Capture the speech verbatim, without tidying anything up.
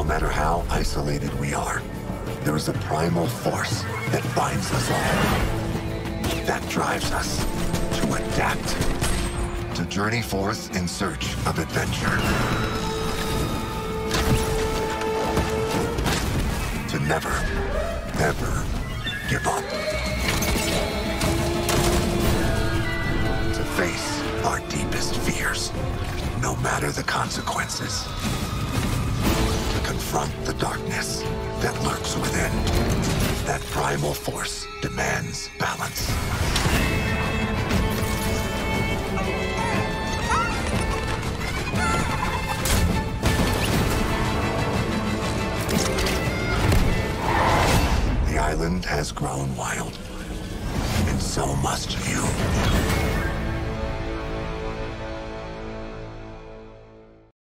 matter how isolated we are, there is a primal force that binds us all, that drives us to adapt, to journey forth in search of adventure, to never, ever give up, to face our deepest fears, no matter the consequences, to confront the darkness that lurks within. That primal force demands balance. The island has grown wild, and so must you.